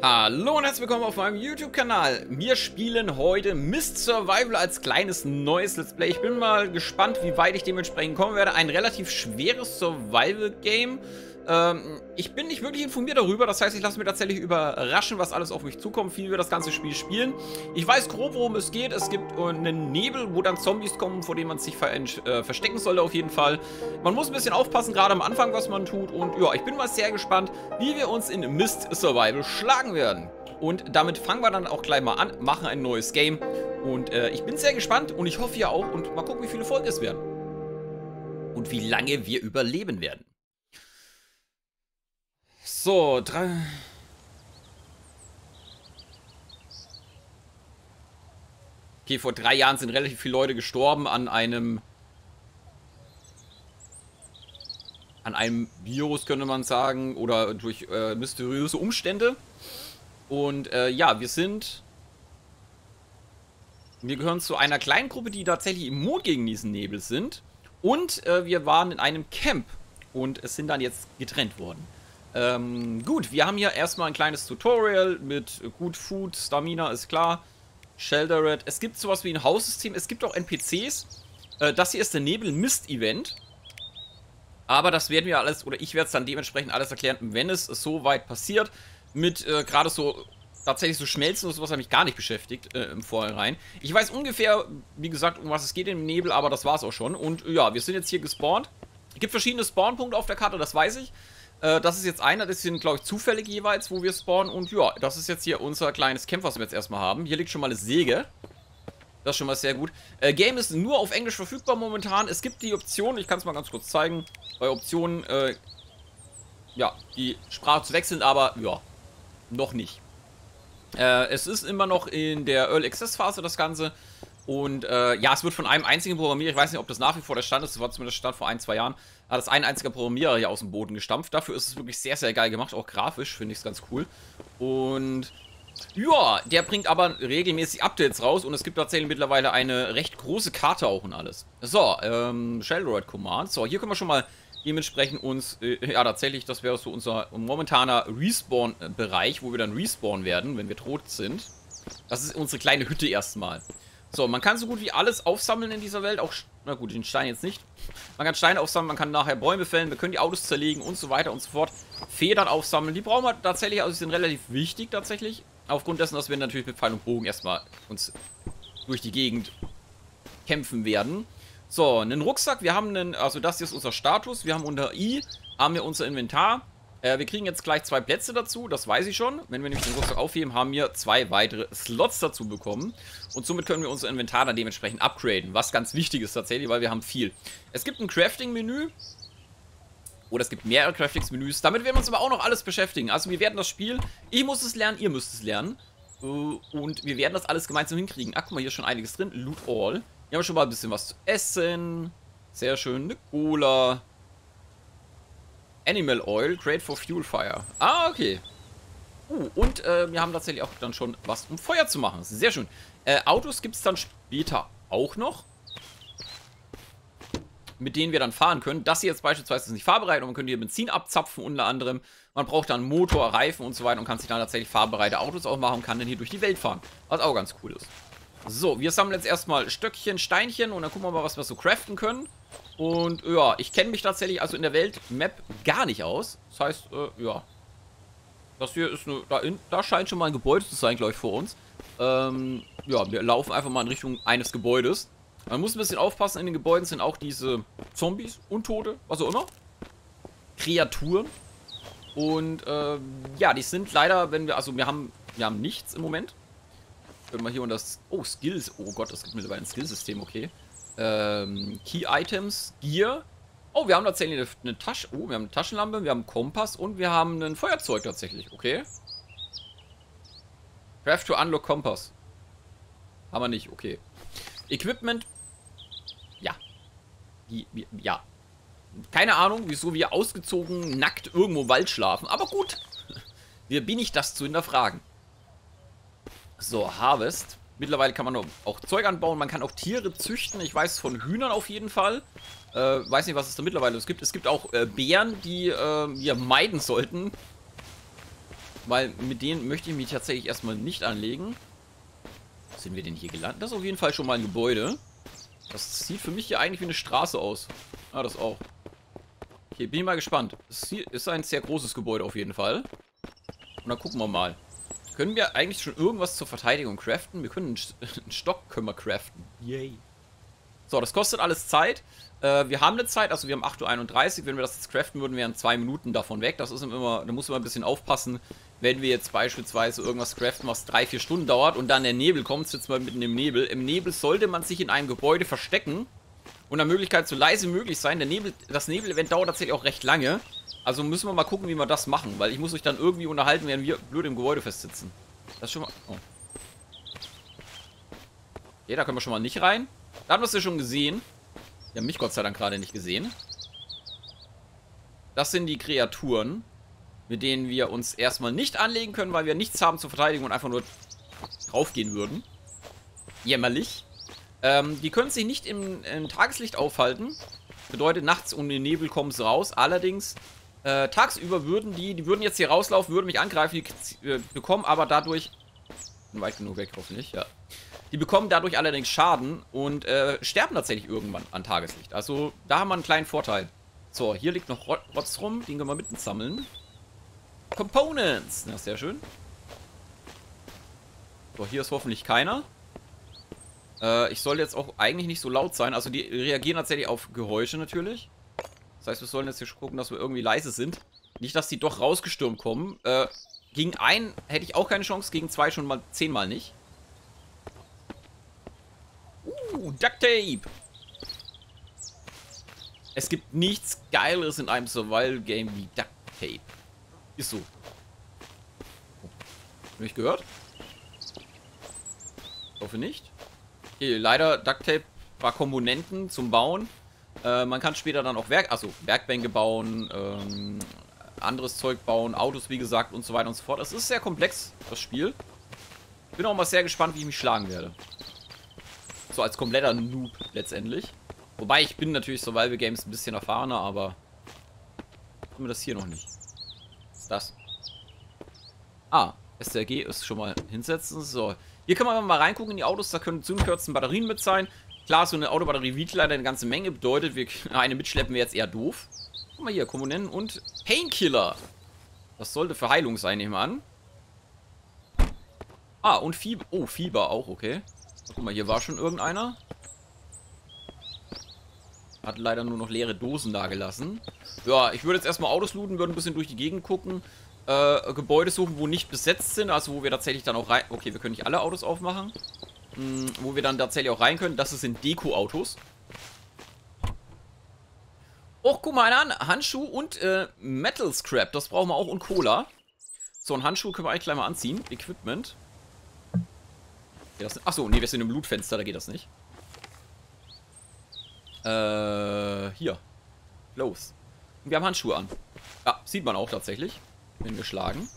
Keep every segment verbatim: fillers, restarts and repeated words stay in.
Hallo und herzlich willkommen auf meinem YouTube-Kanal. Wir spielen heute Myst Survival als kleines neues Let's Play. Ich bin mal gespannt, wie weit ich dementsprechend kommen werde. Ein relativ schweres Survival-Game. Ähm, ich bin nicht wirklich informiert darüber, das heißt, ich lasse mich tatsächlich überraschen, was alles auf mich zukommt, wie wir das ganze Spiel spielen. Ich weiß grob, worum es geht. Es gibt einen Nebel, wo dann Zombies kommen, vor denen man sich ver äh, verstecken sollte auf jeden Fall. Man muss ein bisschen aufpassen, gerade am Anfang, was man tut. Und ja, ich bin mal sehr gespannt, wie wir uns in Myst Survival schlagen werden. Und damit fangen wir dann auch gleich mal an, machen ein neues Game. Und äh, ich bin sehr gespannt und ich hoffe ja auch. Und mal gucken, wie viele Folgen es werden. Und wie lange wir überleben werden. So, drei... Okay, vor drei Jahren sind relativ viele Leute gestorben an einem... an einem Virus, könnte man sagen, oder durch äh, mysteriöse Umstände. Und äh, ja, wir sind... Wir gehören zu einer kleinen Gruppe, die tatsächlich immun gegen diesen Nebel sind. Und äh, wir waren in einem Camp. Und es sind dann jetzt getrennt worden. Ähm, gut, wir haben hier erstmal ein kleines Tutorial mit gut Food, Stamina ist klar, Sheltered. Es gibt sowas wie ein Haussystem, es gibt auch N P Cs. Äh, das hier ist der Nebel-Mist-Event. Aber das werden wir alles, oder ich werde es dann dementsprechend alles erklären, wenn es so weit passiert. Mit äh, gerade so, tatsächlich so Schmelzen und sowas hat mich gar nicht beschäftigt äh, im Vorhinein. Ich weiß ungefähr, wie gesagt, um was es geht im Nebel, aber das war es auch schon. Und ja, wir sind jetzt hier gespawnt. Es gibt verschiedene Spawnpunkte auf der Karte, das weiß ich. Das ist jetzt einer, das sind, glaube ich, zufällig jeweils, wo wir spawnen. Und ja, das ist jetzt hier unser kleines Camp, was wir jetzt erstmal haben. Hier liegt schon mal eine Säge. Das ist schon mal sehr gut. Äh, Game ist nur auf Englisch verfügbar momentan. Es gibt die Option, ich kann es mal ganz kurz zeigen, bei Optionen, äh, ja, die Sprache zu wechseln, aber ja, noch nicht. Äh, es ist immer noch in der Early Access Phase, das Ganze. Und äh, ja, es wird von einem einzigen Programmierer, ich weiß nicht, ob das nach wie vor der Stand ist, das war zumindest der Stand vor ein, zwei Jahren, hat das ein einziger Programmierer hier aus dem Boden gestampft. Dafür ist es wirklich sehr, sehr geil gemacht, auch grafisch finde ich es ganz cool. Und ja, der bringt aber regelmäßig Updates raus und es gibt tatsächlich mittlerweile eine recht große Karte auch und alles. So, ähm, Sheltered Command. So, hier können wir schon mal dementsprechend uns, äh, ja tatsächlich, das wäre so unser momentaner Respawn-Bereich, wo wir dann respawnen werden, wenn wir tot sind. Das ist unsere kleine Hütte erstmal. So, man kann so gut wie alles aufsammeln in dieser Welt, auch, na gut, den Stein jetzt nicht. Man kann Steine aufsammeln, man kann nachher Bäume fällen, wir können die Autos zerlegen und so weiter und so fort. Federn aufsammeln, die brauchen wir tatsächlich, also die sind relativ wichtig tatsächlich. Aufgrund dessen, dass wir natürlich mit Pfeil und Bogen erstmal uns durch die Gegend kämpfen werden. So, einen Rucksack, wir haben einen, also das hier ist unser Status, wir haben unter I, haben wir unser Inventar. Äh, wir kriegen jetzt gleich zwei Plätze dazu, das weiß ich schon. Wenn wir nämlich den Rucksack aufheben, haben wir zwei weitere Slots dazu bekommen. Und somit können wir unser Inventar dann dementsprechend upgraden, was ganz wichtig ist tatsächlich, weil wir haben viel. Es gibt ein Crafting-Menü. Oder es gibt mehrere Crafting-Menüs. Damit werden wir uns aber auch noch alles beschäftigen. Also wir werden das Spiel, ich muss es lernen, ihr müsst es lernen. Und wir werden das alles gemeinsam hinkriegen. Ach, guck mal, hier ist schon einiges drin. Loot all. Hier haben wir schon mal ein bisschen was zu essen. Sehr schön, eine Cola. Animal Oil, great for fuel fire. Ah, okay. Uh, und äh, wir haben tatsächlich auch dann schon was, um Feuer zu machen. Sehr schön. Äh, Autos gibt es dann später auch noch, mit denen wir dann fahren können. Das hier jetzt beispielsweise ist nicht fahrbereit und man könnte hier Benzin abzapfen unter anderem. Man braucht dann Motor, Reifen und so weiter und kann sich dann tatsächlich fahrbereite Autos auch machen und kann dann hier durch die Welt fahren. Was auch ganz cool ist. So, wir sammeln jetzt erstmal Stöckchen, Steinchen und dann gucken wir mal, was wir so craften können. Und ja, ich kenne mich tatsächlich also in der Welt-Map gar nicht aus. Das heißt, äh, ja. Das hier ist eine, da, in, da scheint schon mal ein Gebäude zu sein, glaube ich, vor uns. Ähm, ja, wir laufen einfach mal in Richtung eines Gebäudes. Man muss ein bisschen aufpassen, in den Gebäuden sind auch diese Zombies, Untote, was auch immer. Kreaturen. Und äh, ja, die sind leider, wenn wir, also wir haben, wir haben nichts im Moment. Können wir hier und das, oh, Skills, oh Gott, es gibt mittlerweile ein Skillsystem, okay. Ähm, Key Items, Gear. Oh, wir haben tatsächlich eine, eine Tasche, oh, wir haben eine Taschenlampe, wir haben einen Kompass und wir haben ein Feuerzeug tatsächlich, okay. Craft to unlock Kompass. Haben wir nicht, okay. Equipment. Ja. Die, ja. Keine Ahnung, wieso wir ausgezogen, nackt irgendwo im Wald schlafen. Aber gut. Wer bin ich, das zu hinterfragen? So, Harvest. Mittlerweile kann man auch Zeug anbauen. Man kann auch Tiere züchten. Ich weiß von Hühnern auf jeden Fall. Äh, weiß nicht, was es da mittlerweile gibt. Es gibt auch äh, Bären, die äh, wir meiden sollten. weil mit denen möchte ich mich tatsächlich erstmal nicht anlegen. Wo sind wir denn hier gelandet? Das ist auf jeden Fall schon mal ein Gebäude. Das sieht für mich hier eigentlich wie eine Straße aus. Ah, das auch. Okay, bin ich mal gespannt. Es ist ein sehr großes Gebäude auf jeden Fall. Und dann gucken wir mal. Können wir eigentlich schon irgendwas zur Verteidigung craften? Wir können einen Stock können wir craften. Yay. So, das kostet alles Zeit. Äh, wir haben eine Zeit, also wir haben acht Uhr einunddreißig. Wenn wir das jetzt craften würden, wären zwei Minuten davon weg. Das ist immer, da muss man ein bisschen aufpassen, wenn wir jetzt beispielsweise irgendwas craften, was drei, vier Stunden dauert und dann der Nebel kommt, sitzt man mitten im Nebel. Im Nebel sollte man sich in einem Gebäude verstecken und nach Möglichkeit so leise wie möglich sein. Der Nebel, das Nebel-Event dauert tatsächlich auch recht lange. Also müssen wir mal gucken, wie wir das machen, weil ich muss euch dann irgendwie unterhalten, während wir blöd im Gebäude festsitzen. Das ist schon mal... Oh. Okay, da können wir schon mal nicht rein. Da haben wir es ja schon gesehen. Die haben mich Gott sei Dank gerade nicht gesehen. Das sind die Kreaturen, mit denen wir uns erstmal nicht anlegen können, weil wir nichts haben zur Verteidigung und einfach nur draufgehen würden. Jämmerlich. Ähm, die können sich nicht im, im Tageslicht aufhalten. Bedeutet, nachts um den Nebel kommen sie raus. Allerdings, äh, tagsüber würden die, die würden jetzt hier rauslaufen, würden mich angreifen, die äh, bekommen aber dadurch... Weit genug weg, hoffentlich, ja. Die bekommen dadurch allerdings Schaden und äh, sterben tatsächlich irgendwann an Tageslicht. Also, da haben wir einen kleinen Vorteil. So, hier liegt noch Rotz rum, den können wir mitten sammeln. Components! Na, sehr schön. So, hier ist hoffentlich keiner. Äh, ich soll jetzt auch eigentlich nicht so laut sein. Also, die reagieren tatsächlich auf Geräusche natürlich. Das heißt, wir sollen jetzt hier gucken, dass wir irgendwie leise sind. Nicht, dass die doch rausgestürmt kommen. Äh, gegen einen hätte ich auch keine Chance, gegen zwei schon mal zehnmal nicht. Uh, Duct Tape! Es gibt nichts Geiles in einem Survival-Game wie Duct Tape. Ist so. Oh. Hab ich gehört? Ich hoffe nicht. Okay, leider Duct Tape war Komponenten zum Bauen. Äh, man kann später dann auch Werk, also Werkbänke bauen, ähm, anderes Zeug bauen, Autos wie gesagt und so weiter und so fort. Es ist sehr komplex, das Spiel. Bin auch mal sehr gespannt, wie ich mich schlagen werde. So als kompletter Noob letztendlich. Wobei ich bin natürlich Survival Games ein bisschen erfahrener, aber haben wir das hier noch nicht. Was ist das? Ah, S T R G ist schon mal hinsetzen. So, hier kann man mal reingucken in die Autos, da können zum kürzen Batterien mit sein. Klar, so eine Autobatterie wiegt leider eine ganze Menge, bedeutet, wir, eine mitschleppen wäre jetzt eher doof. Guck mal hier, Komponenten und Painkiller. Das sollte für Heilung sein, nehme ich an. Ah, und Fieber. Oh, Fieber auch, okay. Guck mal, hier war schon irgendeiner. Hat leider nur noch leere Dosen da gelassen. Ja, ich würde jetzt erstmal Autos looten, würde ein bisschen durch die Gegend gucken. Äh, Gebäude suchen, wo nicht besetzt sind, also wo wir tatsächlich dann auch rein... Okay, wir können nicht alle Autos aufmachen. Hm, wo wir dann tatsächlich auch rein können. Das sind Deko-Autos. Och, guck mal einer an. Handschuh und äh, Metal Scrap. Das brauchen wir auch und Cola. So, ein Handschuh können wir eigentlich gleich mal anziehen. Equipment. Achso, nee, wir sind im Lootfenster, da geht das nicht. Äh, hier. Los. Und wir haben Handschuhe an. Ja, sieht man auch tatsächlich. Bin geschlagen.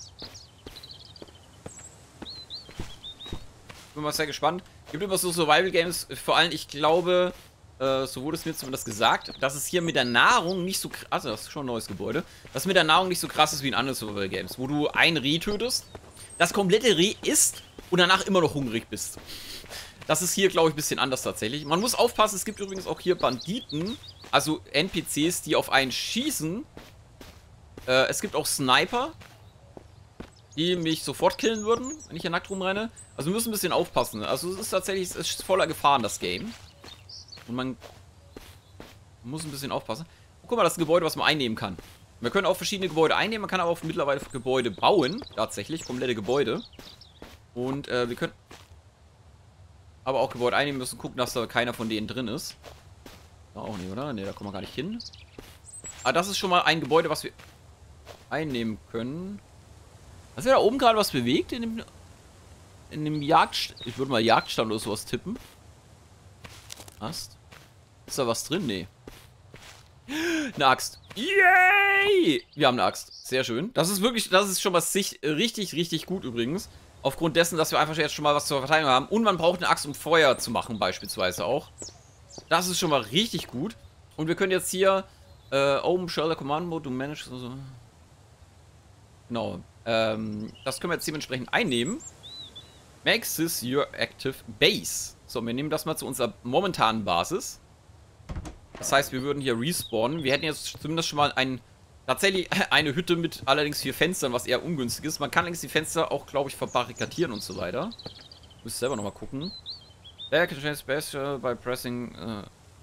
Bin mal sehr gespannt. Gibt immer so Survival Games, vor allem, ich glaube, äh, so wurde es mir zumindest gesagt, dass es hier mit der Nahrung nicht so krass, also das ist schon ein neues Gebäude, dass es mit der Nahrung nicht so krass ist wie in anderen Survival Games, wo du ein Reh tötest, das komplette Reh isst und danach immer noch hungrig bist. Das ist hier, glaube ich, ein bisschen anders tatsächlich. Man muss aufpassen, es gibt übrigens auch hier Banditen, also N P Cs, die auf einen schießen. Äh, es gibt auch Sniper, die mich sofort killen würden, wenn ich hier nackt rumrenne. Also wir müssen ein bisschen aufpassen. Also es ist tatsächlich, es ist voller Gefahren, das Game. Und man muss ein bisschen aufpassen. Oh, guck mal, das ist ein Gebäude, was man einnehmen kann. Wir können auch verschiedene Gebäude einnehmen, man kann aber auch mittlerweile Gebäude bauen. Tatsächlich, komplette Gebäude. Und äh, wir können aber auch Gebäude einnehmen, müssen gucken, dass da keiner von denen drin ist. Da auch nicht, oder? Ne, da kommen wir gar nicht hin. Aber das ist schon mal ein Gebäude, was wir einnehmen können. Hast du da oben gerade was bewegt in dem, in dem Jagd... Ich würde mal Jagdstand oder sowas tippen. Ast? Ist da was drin? Nee. Eine Axt. Yay! Wir haben eine Axt. Sehr schön. Das ist wirklich, das ist schon was sich richtig, richtig gut übrigens. Aufgrund dessen, dass wir einfach jetzt schon mal was zur Verteidigung haben. Und man braucht eine Axt, um Feuer zu machen, beispielsweise auch. Das ist schon mal richtig gut. Und wir können jetzt hier äh, Open Shelter Command Mode, du managst. Also genau. Ähm, das können wir jetzt dementsprechend einnehmen. Make this your active base. So, wir nehmen das mal zu unserer momentanen Basis. Das heißt, wir würden hier respawnen. Wir hätten jetzt zumindest schon mal ein, tatsächlich eine Hütte mit allerdings vier Fenstern, was eher ungünstig ist. Man kann allerdings die Fenster auch, glaube ich, verbarrikadieren und so weiter. Ich muss selber nochmal gucken. There can change space by pressing... Uh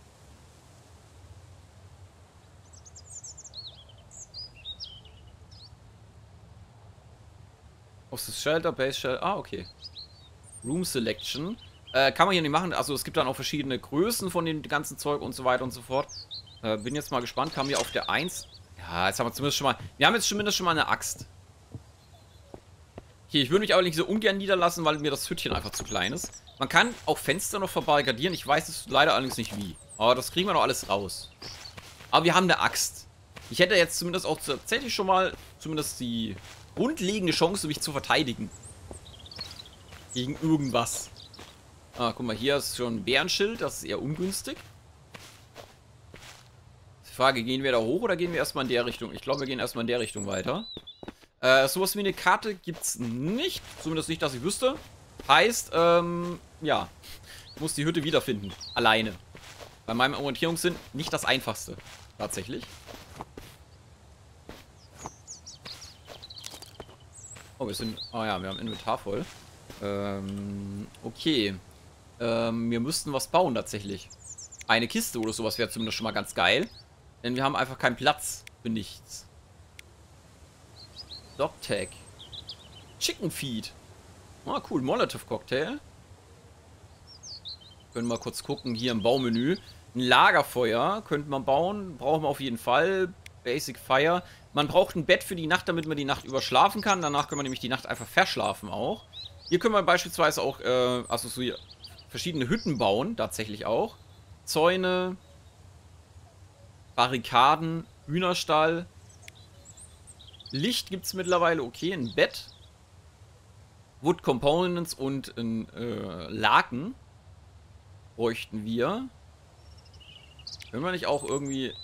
Aus das Shelter, Base Shelter. Ah, okay. Room Selection. Äh, kann man hier nicht machen. Also es gibt dann auch verschiedene Größen von dem ganzen Zeug und so weiter und so fort. Äh, bin jetzt mal gespannt. Kam hier auf der eins. Ja, jetzt haben wir zumindest schon mal... Wir haben jetzt zumindest schon mal eine Axt. Okay, ich würde mich aber nicht so ungern niederlassen, weil mir das Hütchen einfach zu klein ist. Man kann auch Fenster noch verbarrikadieren. Ich weiß es leider allerdings nicht wie. Aber das kriegen wir noch alles raus. Aber wir haben eine Axt. Ich hätte jetzt zumindest auch tatsächlich schon mal zumindest die grundlegende Chance, mich zu verteidigen. Gegen irgendwas. Ah, guck mal, hier ist schon ein Bärenschild. Das ist eher ungünstig. Die Frage, gehen wir da hoch oder gehen wir erstmal in der Richtung? Ich glaube, wir gehen erstmal in der Richtung weiter. Äh, sowas wie eine Karte gibt es nicht. Zumindest nicht, dass ich wüsste. Heißt, ähm, ja. Ich muss die Hütte wiederfinden. Alleine. Bei meinem Orientierungssinn nicht das Einfachste. Tatsächlich. Oh, wir sind... Ah ja, wir haben Inventar voll. Ähm, okay. Ähm, wir müssten was bauen tatsächlich. Eine Kiste oder sowas wäre zumindest schon mal ganz geil. Denn wir haben einfach keinen Platz für nichts. Dogtag. Chicken Feed. Ah, cool. Molotov Cocktail. Können wir mal kurz gucken. Hier im Baumenü. Ein Lagerfeuer könnte man bauen. Brauchen wir auf jeden Fall. Basic Fire. Man braucht ein Bett für die Nacht, damit man die Nacht über schlafen kann. Danach können wir nämlich die Nacht einfach verschlafen auch. Hier können wir beispielsweise auch, äh, also so hier verschiedene Hütten bauen. Tatsächlich auch. Zäune. Barrikaden. Hühnerstall. Licht gibt es mittlerweile. Okay, ein Bett. Wood Components und ein äh, Laken. Bräuchten wir. Können wir nicht auch irgendwie...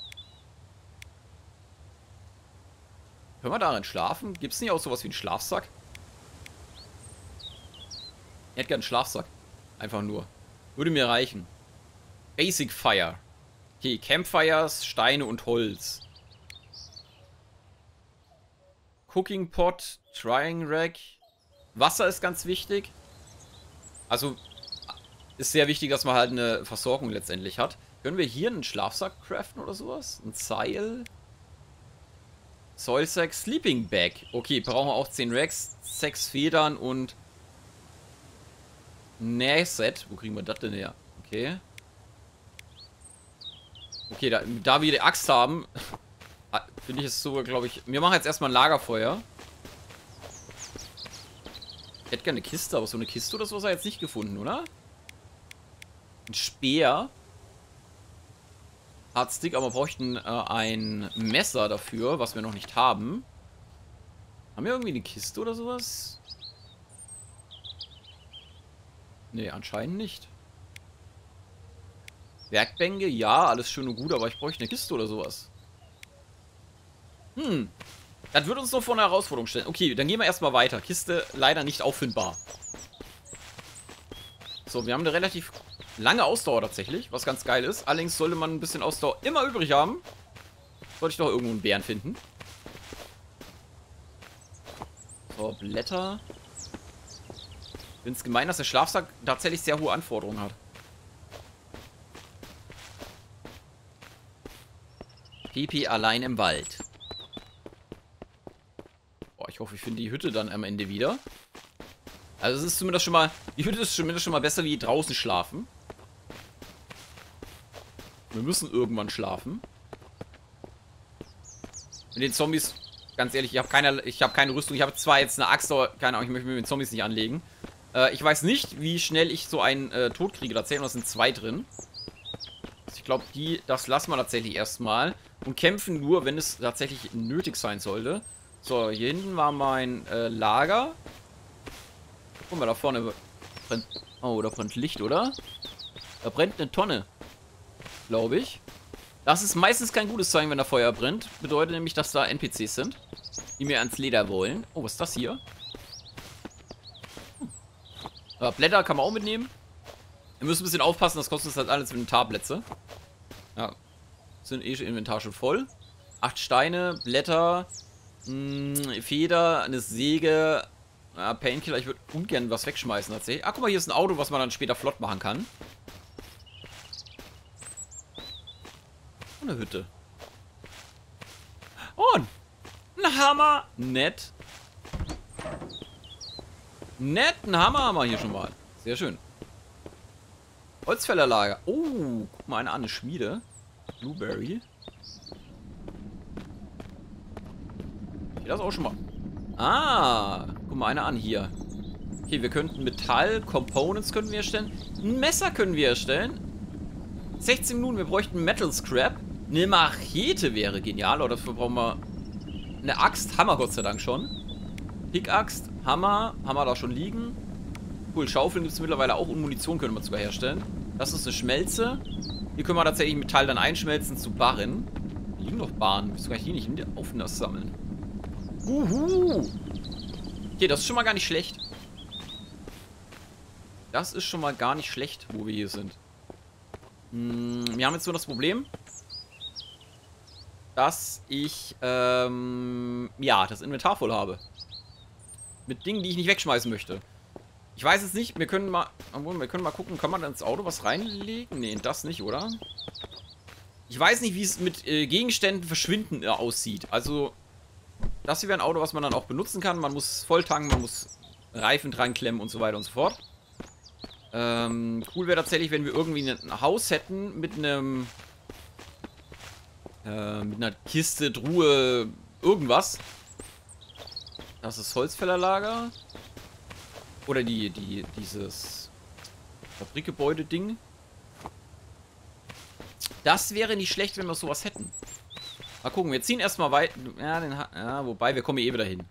Können wir darin schlafen? Gibt es nicht auch sowas wie einen Schlafsack? Ich hätte gerne einen Schlafsack. Einfach nur. Würde mir reichen. Basic Fire. Okay, Campfires, Steine und Holz. Cooking Pot, Drying Rack. Wasser ist ganz wichtig. Also ist sehr wichtig, dass man halt eine Versorgung letztendlich hat. Können wir hier einen Schlafsack craften oder sowas? Ein Seil? Soilsack, Sleeping Bag. Okay, brauchen wir auch zehn Racks, sechs Federn und Nähset. Wo kriegen wir das denn her? Okay. Okay, da, da wir die Axt haben, finde ich es so, glaube ich... Wir machen jetzt erstmal ein Lagerfeuer. Ich hätte gerne eine Kiste, aber so eine Kiste oder so ist er jetzt nicht gefunden, oder? Ein Speer. Hardstick, aber wir bräuchten äh, ein Messer dafür, was wir noch nicht haben. Haben wir irgendwie eine Kiste oder sowas? Nee, anscheinend nicht. Werkbänke, ja, alles schön und gut, aber ich bräuchte eine Kiste oder sowas. Hm. Das wird uns noch vor eine Herausforderung stellen. Okay, dann gehen wir erstmal weiter. Kiste leider nicht auffindbar. So, wir haben eine relativ lange Ausdauer tatsächlich, was ganz geil ist. Allerdings sollte man ein bisschen Ausdauer immer übrig haben. Sollte ich doch irgendwo einen Bären finden. So, Blätter. Ich finde es gemein, dass der Schlafsack tatsächlich sehr hohe Anforderungen hat. Pipi allein im Wald. Boah, ich hoffe, ich finde die Hütte dann am Ende wieder. Also es ist zumindest schon mal... Die Hütte ist zumindest schon mal besser wie draußen schlafen. Wir müssen irgendwann schlafen. Mit den Zombies, ganz ehrlich, ich habe keine, ich habe keine Rüstung. Ich habe zwar jetzt eine Axt, aber keine Ahnung, ich möchte mir mit den Zombies nicht anlegen. Äh, ich weiß nicht, wie schnell ich so einen äh, Tod kriege. Da zählen, da sind zwei drin. Ich glaube, die, das lassen wir tatsächlich erstmal. Und kämpfen nur, wenn es tatsächlich nötig sein sollte. So, hier hinten war mein äh, Lager. Guck mal, da vorne brennt... Oh, da brennt Licht, oder? Da brennt eine Tonne. Glaube ich. Das ist meistens kein gutes Zeichen, wenn da Feuer brennt. Bedeutet nämlich, dass da N P Cs sind. die mir ans Leder wollen. Oh, was ist das hier? Hm. Ja, Blätter kann man auch mitnehmen. Wir müssen ein bisschen aufpassen, das kostet halt alles Inventarplätze. Ja. Sind eh schon Inventar schon voll. Acht Steine, Blätter, mh, Feder, eine Säge, ja, Painkiller. Ich würde ungern was wegschmeißen tatsächlich. Ah, guck mal, hier ist ein Auto, was man dann später flott machen kann. Und eine Hütte. Und ein Hammer. Nett. Nett, ein Hammer haben wir hier schon mal. Sehr schön. Holzfällerlager. Oh, guck mal, eine an, eine Schmiede. Blueberry. Okay, das auch schon mal. Ah, guck mal, eine an hier. Okay, wir könnten Metall, Components könnten wir erstellen. Ein Messer können wir erstellen. sechzehn Minuten, wir bräuchten Metal Scrap. Eine Machete wäre genial, oder dafür brauchen wir eine Axt. Hammer, Gott sei Dank schon. Pickaxt, Hammer, haben wir da schon liegen. Cool, Schaufeln gibt es mittlerweile auch und Munition können wir sogar herstellen. Das ist eine Schmelze. Hier können wir tatsächlich Metall dann einschmelzen zu Barren. Hier liegen noch Barren. Wieso kann ich die nicht auf das sammeln? Uhu. Okay, das ist schon mal gar nicht schlecht. Das ist schon mal gar nicht schlecht, wo wir hier sind. Hm, wir haben jetzt nur das Problem, dass ich, ähm, ja, das Inventar voll habe. Mit Dingen, die ich nicht wegschmeißen möchte. Ich weiß es nicht, wir können mal, wir können mal gucken, kann man ins Auto was reinlegen? Nee, das nicht, oder? Ich weiß nicht, wie es mit äh, Gegenständen verschwinden äh, aussieht. Also, das hier wäre ein Auto, was man dann auch benutzen kann. Man muss voll tanken, man muss Reifen dran klemmen und so weiter und so fort. Ähm, cool wäre tatsächlich, wenn wir irgendwie ein Haus hätten mit einem, äh, mit einer Kiste, Truhe, irgendwas. Das ist Holzfällerlager. Oder die, die, dieses Fabrikgebäude-Ding. Das wäre nicht schlecht, wenn wir sowas hätten. Mal gucken, wir ziehen erstmal weit. Ja, den ha ja, wobei, wir kommen eh wieder hin.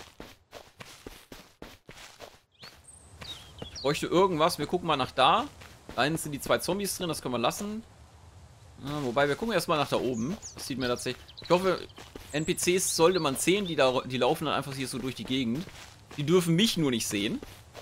Ich bräuchte irgendwas. Wir gucken mal nach da. Da hinten sind die zwei Zombies drin, das können wir lassen. Ja, wobei, wir gucken erstmal nach da oben. Das sieht mir tatsächlich. Ich hoffe, N P Cs sollte man sehen, die, da, die laufen dann einfach hier so durch die Gegend. Die dürfen mich nur nicht sehen.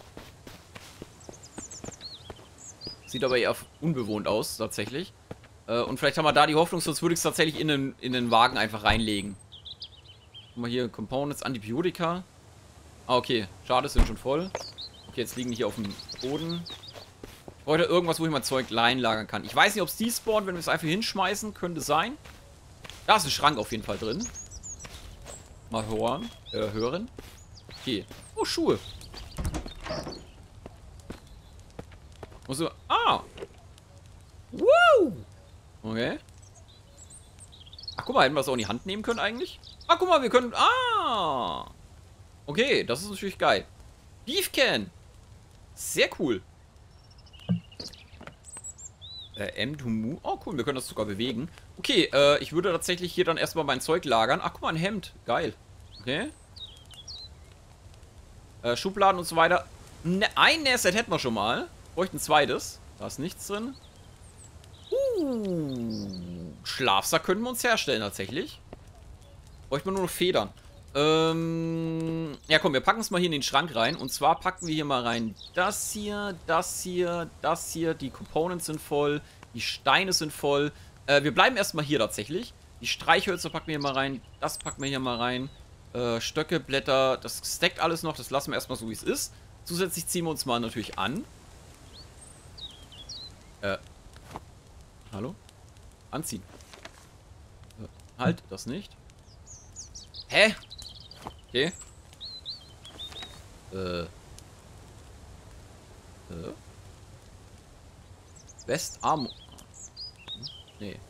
Sieht aber eher unbewohnt aus, tatsächlich. Äh, und vielleicht haben wir da die Hoffnung, sonst würde ich es tatsächlich in den, in den Wagen einfach reinlegen. Guck mal hier, Components, Antibiotika. Ah, okay. Schade, sind schon voll. Okay, jetzt liegen die hier auf dem Boden. Ich wollte irgendwas, wo ich mein Zeug reinlagern kann. Ich weiß nicht, ob es die spawnt, wenn wir es einfach hinschmeißen. Könnte sein. Da ist ein Schrank auf jeden Fall drin. Mal hören. Äh, hören. Okay. Oh, Schuhe. Muss so. Ah! Woo! Okay. Ach, guck mal, hätten wir das auch in die Hand nehmen können eigentlich? Ah, guck mal, wir können... Ah! Okay, das ist natürlich geil. Beef Can! Sehr cool. Äh, M to Move. Oh, cool, wir können das sogar bewegen. Okay, äh, ich würde tatsächlich hier dann erstmal mein Zeug lagern. Ach, guck mal, ein Hemd. Geil. Okay. Äh, Schubladen und so weiter. Ne, ein Nestset hätten wir schon mal. Bräuchten ein zweites. Da ist nichts drin. Uh, Schlafsack können wir uns herstellen, tatsächlich. Bräuchten wir nur noch Federn. Ähm, ja, komm, wir packen es mal hier in den Schrank rein. Und zwar packen wir hier mal rein das hier, das hier, das hier. Die Components sind voll. Die Steine sind voll. Äh, wir bleiben erstmal hier tatsächlich. Die Streichhölzer packen wir hier mal rein. Das packen wir hier mal rein. Äh, Stöcke, Blätter. Das stackt alles noch. Das lassen wir erstmal so, wie es ist. Zusätzlich ziehen wir uns mal natürlich an. Äh. Hallo? Anziehen. Äh, halt, das nicht. Hä? Okay. Äh. Äh. Westarm. Nee. Äh.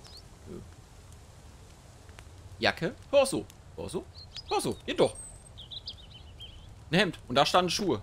Jacke. Torso. Torso. Torso. Geht doch. Ein Hemd. Und da standen Schuhe.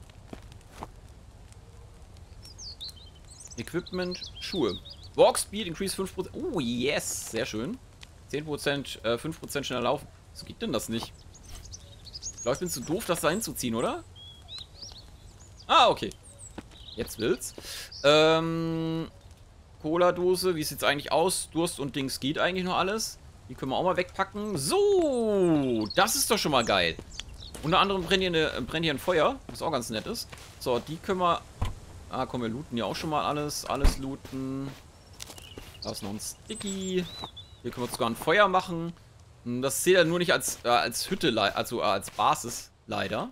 Equipment. Schuhe. Walk Speed increase fünf Prozent. Oh, yes. Sehr schön. zehn Prozent, äh, fünf Prozent schneller laufen. Wieso geht denn das nicht? Ich glaube, ich bin zu doof, das da hinzuziehen, oder? Ah, okay. Jetzt will's. Ähm, Cola-Dose, wie sieht's eigentlich aus? Durst und Dings geht eigentlich noch alles. Die können wir auch mal wegpacken. So, das ist doch schon mal geil. Unter anderem brennt hier, eine, brennt hier ein Feuer, was auch ganz nett ist. So, die können wir... Ah, komm, wir looten ja auch schon mal alles. Alles looten. Da ist noch ein Sticky. Hier können wir sogar ein Feuer machen. Das zählt ja nur nicht als, äh, als Hütte, also äh, als Basis, leider.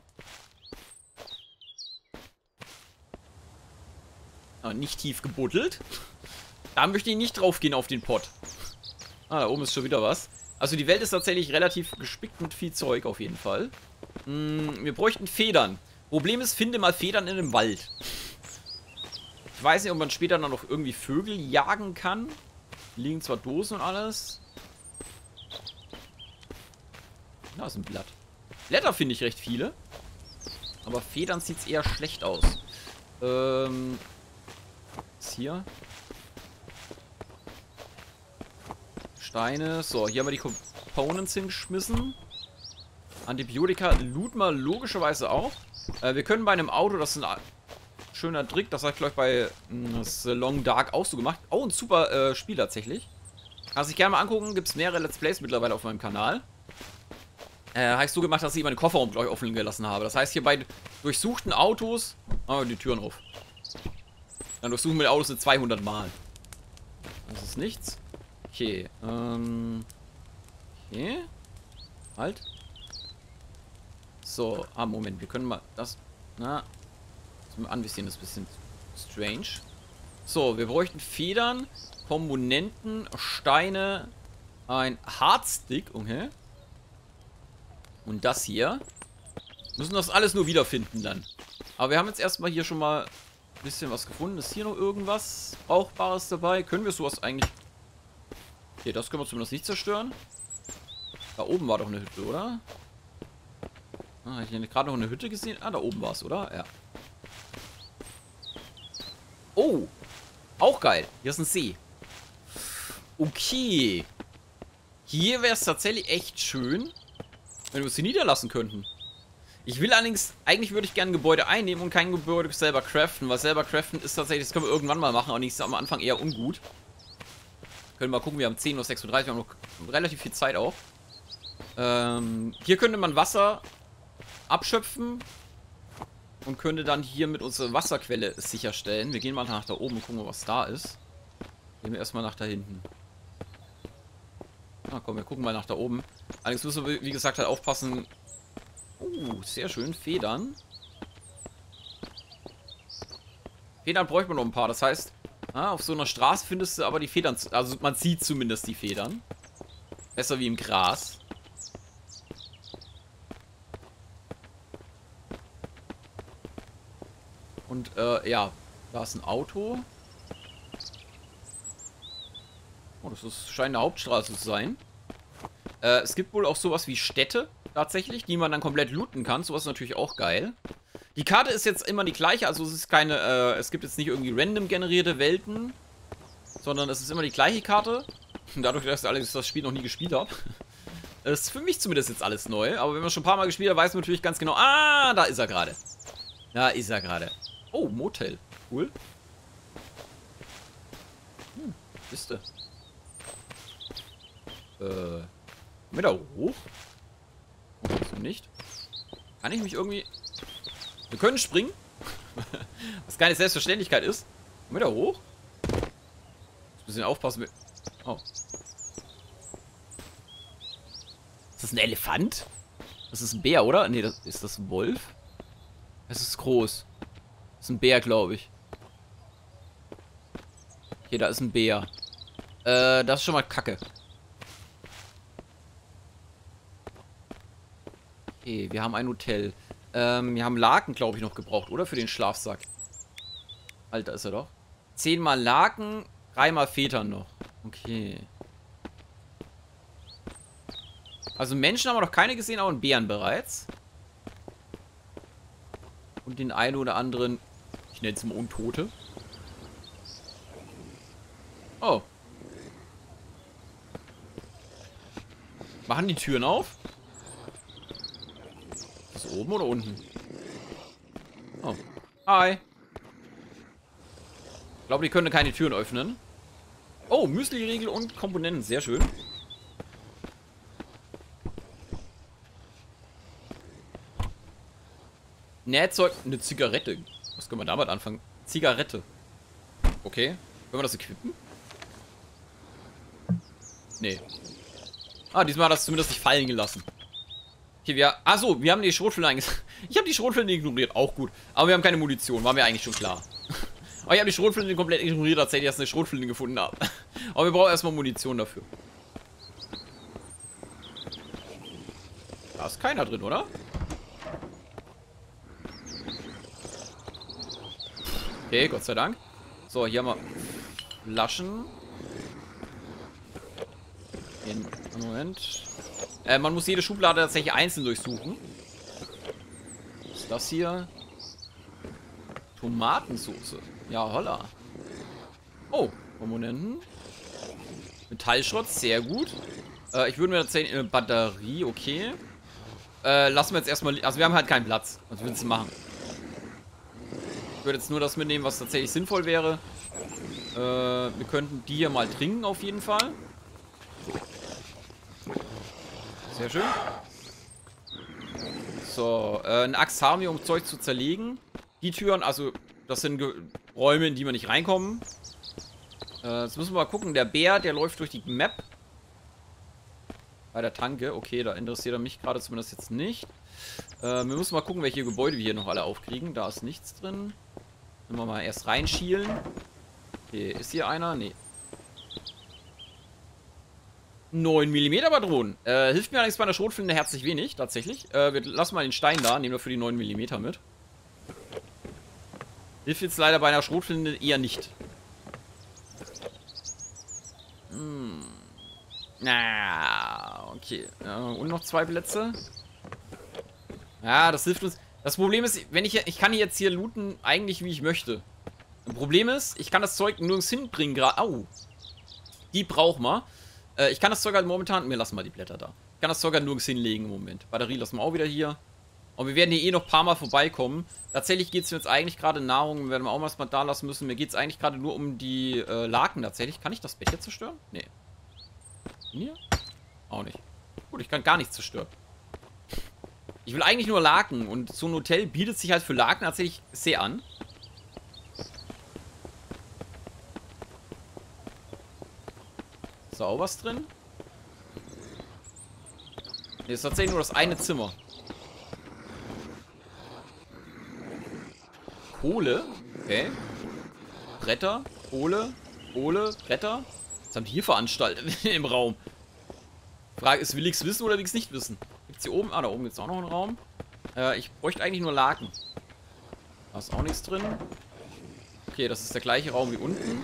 Ah, nicht tief gebuddelt. Da möchte ich nicht drauf gehen auf den Pott. Ah, da oben ist schon wieder was. Also die Welt ist tatsächlich relativ gespickt mit viel Zeug auf jeden Fall. Hm, wir bräuchten Federn. Problem ist, finde mal Federn in einem Wald. Ich weiß nicht, ob man später dann noch irgendwie Vögel jagen kann. Hier liegen zwar Dosen und alles. Da ist ein Blatt. Blätter finde ich recht viele. Aber Federn sieht es eher schlecht aus. Ähm... Was ist hier? Steine. So, hier haben wir die Components hingeschmissen. Antibiotika looten wir logischerweise auch. Äh, wir können bei einem Auto, das ist ein schöner Trick, das hat glaube ich bei mh, das Long Dark auch so gemacht. Oh, ein super äh, Spiel tatsächlich. Also ich gerne mal angucken, gibt es mehrere Let's Plays mittlerweile auf meinem Kanal. Äh, habe ich so gemacht, dass ich meinen Kofferraum, glaube ich, offen gelassen habe. Das heißt, hier bei durchsuchten Autos... Oh, die Türen auf. Dann durchsuchen wir die Autos zweihundert Mal. Das ist nichts. Okay, ähm... Okay. Halt. So, ah, Moment, wir können mal das... Na... Zum Anvisieren ist ein bisschen strange. So, wir bräuchten Federn, Komponenten, Steine, ein Hardstick, okay. Und das hier. Müssen das alles nur wiederfinden dann. Aber wir haben jetzt erstmal hier schon mal ein bisschen was gefunden. Ist hier noch irgendwas Brauchbares dabei? Können wir sowas eigentlich... Okay, das können wir zumindest nicht zerstören. Da oben war doch eine Hütte, oder? Ah, habe ich hier gerade noch eine Hütte gesehen? Ah, da oben war es, oder? Ja. Oh! Auch geil. Hier ist ein See. Okay. Hier wäre es tatsächlich echt schön, wenn wir es hier niederlassen könnten. Ich will allerdings, eigentlich würde ich gerne ein Gebäude einnehmen und kein Gebäude selber craften, weil selber craften ist tatsächlich, das können wir irgendwann mal machen, aber nicht am Anfang eher ungut. Können wir mal gucken, wir haben zehn Uhr sechsunddreißig, wir haben noch relativ viel Zeit auch. Ähm, hier könnte man Wasser abschöpfen und könnte dann hier mit unserer Wasserquelle sicherstellen. Wir gehen mal nach da oben und gucken, was da ist. Gehen wir erstmal nach da hinten. Na komm, wir gucken mal nach da oben. Allerdings müssen wir, wie gesagt, halt aufpassen. Oh, sehr schön. Federn. Federn bräuchte man noch ein paar. Das heißt, ah, auf so einer Straße findest du aber die Federn. Also man sieht zumindest die Federn. Besser wie im Gras. Und, äh, ja. Da ist ein Auto. Oh, das ist, scheint eine Hauptstraße zu sein. Äh, es gibt wohl auch sowas wie Städte, tatsächlich, die man dann komplett looten kann. Sowas ist natürlich auch geil. Die Karte ist jetzt immer die gleiche, also es ist keine, äh, es gibt jetzt nicht irgendwie random generierte Welten, sondern es ist immer die gleiche Karte. Dadurch, dass ich allerdings das Spiel noch nie gespielt habe. Das ist für mich zumindest jetzt alles neu, aber wenn man schon ein paar Mal gespielt hat, weiß man natürlich ganz genau, ah, da ist er gerade. Da ist er gerade. Oh, Motel. Cool. Hm, Liste. Äh, mit da hoch? Oh, nicht. Kann ich mich irgendwie... Wir können springen. Was keine Selbstverständlichkeit ist. Mit da hoch? Ein bisschen aufpassen. Oh. Ist das ein Elefant? Das ist ein Bär, oder? Nee, das, ist das ein Wolf? Es ist groß. Das ist ein Bär, glaube ich. Hier, da ist ein Bär. Äh, das ist schon mal Kacke. Okay, wir haben ein Hotel. Ähm, wir haben Laken, glaube ich, noch gebraucht, oder? Für den Schlafsack. Alter, ist er doch. Zehnmal Laken, dreimal Federn noch. Okay. Also Menschen haben wir noch keine gesehen, aber einen Bären bereits. Und den einen oder anderen, ich nenne es mal Untote. Oh. Machen die Türen auf? Ist das oben oder unten? Oh. Hi. Ich glaube, die können keine Türen öffnen. Oh, Müsli-Riegel und Komponenten. Sehr schön. Nähzeug, eine Zigarette. Was können wir damit anfangen? Zigarette. Okay. Können wir das equippen? Nee. Ah, diesmal hat das zumindest nicht fallen gelassen. Okay, wir... Achso, wir haben die Schrotflinte eingesetzt. Ich habe die Schrotflinte ignoriert. Auch gut. Aber wir haben keine Munition. War mir eigentlich schon klar. Aber ich habe die Schrotflinte komplett ignoriert, als ich erst eine Schrotflinte gefunden habe. Aber wir brauchen erstmal Munition dafür. Da ist keiner drin, oder? Okay, Gott sei Dank. So, hier haben wir Flaschen. In, Moment. Äh, man muss jede Schublade tatsächlich einzeln durchsuchen. Was ist das hier? Tomatensauce. Ja, holla. Oh, Komponenten. Metallschrott, sehr gut. Äh, ich würde mir tatsächlich eine Batterie, okay. Äh, lassen wir jetzt erstmal... Also wir haben halt keinen Platz. Was willst du machen? Ich würde jetzt nur das mitnehmen, was tatsächlich sinnvoll wäre. Äh, wir könnten die hier mal trinken auf jeden Fall. Sehr schön. So, äh, eine Axt haben wir, um Zeug zu zerlegen. Die Türen, also das sind Ge Räume, in die wir nicht reinkommen. Äh, jetzt müssen wir mal gucken. Der Bär, der läuft durch die Map. Bei der Tanke. Okay, da interessiert er mich gerade zumindest jetzt nicht. Äh, wir müssen mal gucken, welche Gebäude wir hier noch alle aufkriegen. Da ist nichts drin. Können wir mal erst reinschielen. Okay, ist hier einer? Nee. neun Millimeter Patronen. Äh, hilft mir allerdings bei einer Schrotflinte herzlich wenig, tatsächlich. Äh, wir lassen mal den Stein da, nehmen wir für die neun Millimeter mit. Hilft jetzt leider bei einer Schrotflinte eher nicht. Hm. Na, okay. Äh, und noch zwei Plätze. Ja, das hilft uns. Das Problem ist, wenn ich, ich kann jetzt hier looten, eigentlich wie ich möchte. Das Problem ist, ich kann das Zeug nirgends hinbringen gerade. Au. Die brauchen wir. Äh, ich kann das Zeug halt momentan... Wir lassen mal die Blätter da. Ich kann das Zeug halt nirgends hinlegen im Moment. Batterie lassen wir auch wieder hier. Und wir werden hier eh noch ein paar Mal vorbeikommen. Tatsächlich geht es mir jetzt eigentlich gerade Nahrung. Werden wir auch mal da lassen müssen. Mir geht es eigentlich gerade nur um die äh, Laken tatsächlich. Kann ich das Bett hier zerstören? Nee. Hier? Auch nicht. Gut, ich kann gar nichts zerstören. Ich will eigentlich nur Laken. Und so ein Hotel bietet sich halt für Laken tatsächlich sehr an. Ist da auch was drin? Hier ist tatsächlich nur das eine Zimmer. Kohle? Okay. Bretter? Kohle? Kohle? Bretter? Was haben die hier veranstaltet im Raum? Frage ist, will ich es wissen oder will ich es nicht wissen? Gibt es hier oben? Ah, da oben gibt es auch noch einen Raum. Äh, ich bräuchte eigentlich nur Laken. Da ist auch nichts drin. Okay, das ist der gleiche Raum wie unten.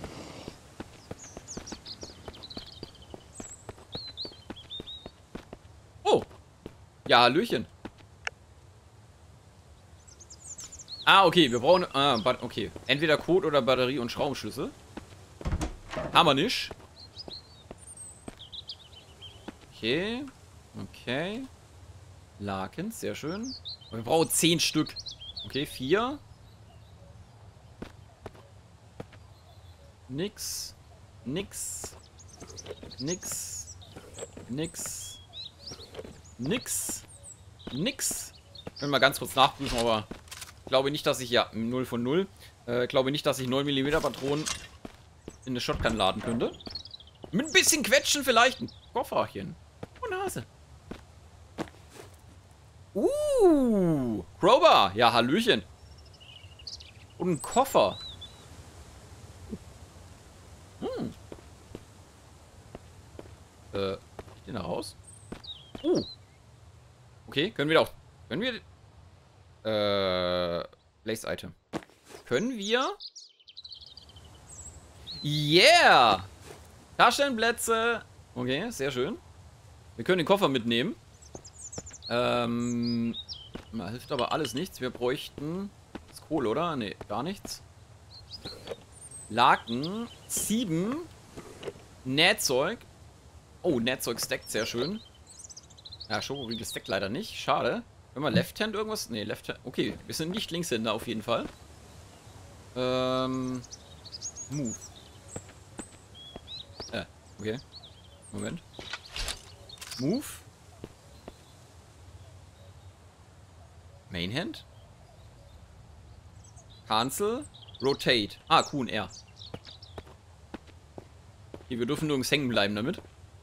Oh! Ja, Hallöchen. Ah, okay, wir brauchen... Ah, okay. Entweder Code oder Batterie und Schraubenschlüssel. Haben wir nicht. Okay. Okay. Laken, sehr schön. Und wir brauchen zehn Stück. Okay, vier. Nix. Nix. Nix. Nix. Nix. Nix. Ich will mal ganz kurz nachprüfen, aber... Ich glaube nicht, dass ich... Ja, null von null. Äh, ich glaube nicht, dass ich neun Millimeter Patronen in eine Shotgun laden könnte. Mit ein bisschen Quetschen vielleicht. Ein Kofferchen. Oh, Nase. Uh. Crowbar. Ja, Hallöchen. Und ein Koffer. Hm. Äh, ich den da raus? Uh. Okay, können wir auch... Können wir... Äh, Place Item. Können wir... Yeah! Taschenplätze. Okay, sehr schön. Wir können den Koffer mitnehmen. Ähm, na, hilft aber alles nichts. Wir bräuchten... Das ist Kohle, oder? Ne, gar nichts. Laken. Sieben. Nähzeug. Oh, Nähzeug stackt, sehr schön. Ja, Schokoriegel stackt leider nicht. Schade. Wenn wir Left-Hand irgendwas... Ne, Left-Hand... Okay, wir sind nicht Linkshänder auf jeden Fall. Ähm... Move. Äh, okay. Moment. Move. Mainhand? Cancel. Rotate. Ah, Q und R. Okay, wir dürfen nirgends hängen bleiben damit.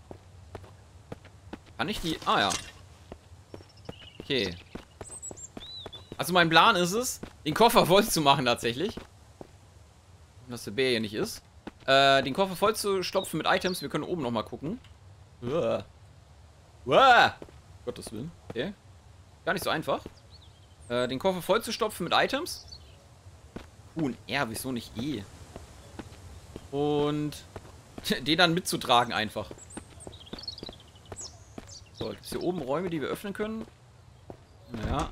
Kann ich die... Ah, ja. Okay. Also mein Plan ist es, den Koffer voll zu machen tatsächlich. Dass der Bär hier nicht ist. Äh, den Koffer voll zu stopfen mit Items. Wir können oben nochmal gucken. Uah. Uah. Gottes Willen. Okay. Gar nicht so einfach. Äh, den Koffer voll zu stopfen mit Items. Uh, und R, wieso nicht E? Und den dann mitzutragen einfach. So, gibt es hier oben Räume, die wir öffnen können? Naja.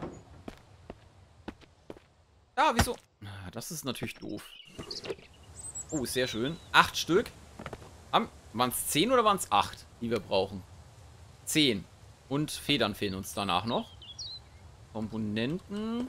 Ah, wieso? Das ist natürlich doof. Oh, sehr schön. Acht Stück. Waren es zehn oder waren es acht, die wir brauchen? Zehn. Und Federn fehlen uns danach noch. Komponenten.